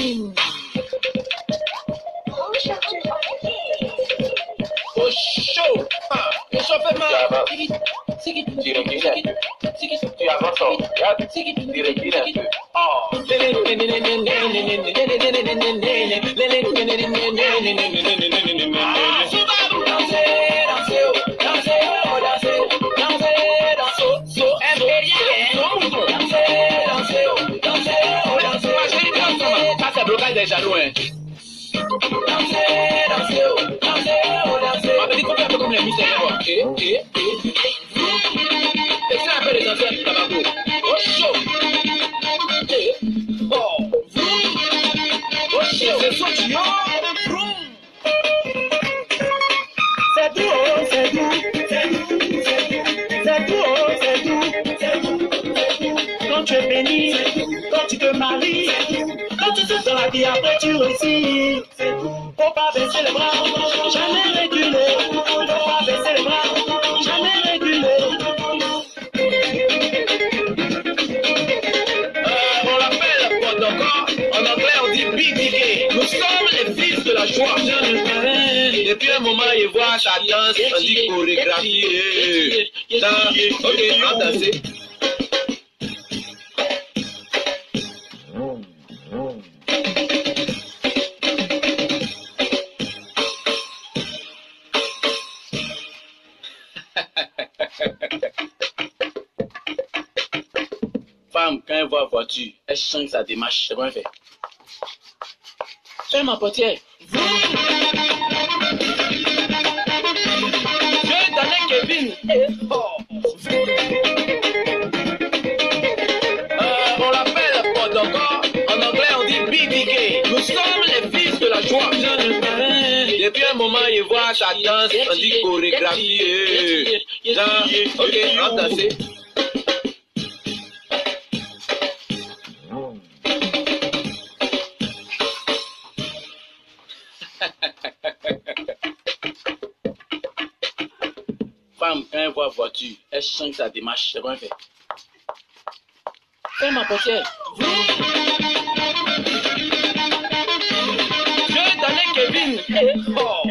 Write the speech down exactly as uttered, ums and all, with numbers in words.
Au chaud. Ah, le chauffeur m'a. Tu recules un peu. Tu avances en regarde. Tu recules un peu. Oh. Ça c'est blocage des jaloux, hein. Ma petite copine un peu comme les muscles, quoi. Et, et, et. Et c'est un peu les anciens du tabac. Oh, chaud. Et, oh. Oh, chaud. C'est son tuyau. C'est doux, oh, c'est doux, c'est doux, c'est doux, oh, c'est doux, c'est doux, c'est doux. Quand tu es béni, quand tu te maries, quand tu te dans la vie, après tu réussis. C'est doux. Faut pas baisser les bras, jamais reculer. Faut pas baisser les bras, jamais reculer. Euh, on l'appelle protocole. En anglais, on dit B D K. Nous sommes les fils de la joie. Depuis un moment, il voit sa danse, on dit chorégraphie. Dans- Ok, on va danser. Femme, quand elle voit la voiture, elle change sa démarche. C'est quoi elle fait? Fais ma portière. Je t'en Kevin. Oh. Euh, on l'appelle protocole. En anglais, on dit B D K. Nous sommes les fils de la joie. Depuis un moment, il voit sa danse, on dit chorégraphie. Dans- Ok, on va danser. Femme, quand elle voit la voiture, elle change sa démarche. C'est quoi elle fait? Fais ma portière. Je t'en Kevin. Oh.